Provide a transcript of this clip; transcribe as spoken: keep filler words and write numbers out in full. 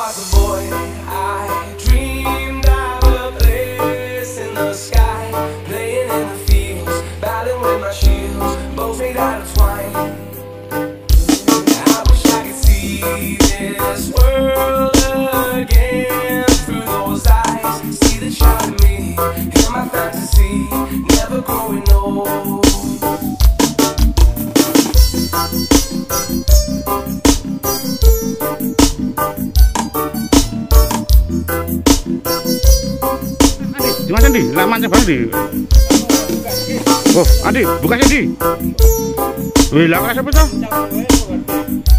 was a boy, I dreamed of a place in the sky, playing in the fields, battling with my shields, bows made out of twine. I wish I could see this world again through those eyes, see the child in me, in my fantasy, never growing old. Gimana Andi? Lamannya baru di. Oh, Andi, bukannya di. Wih, lah siapa tuh?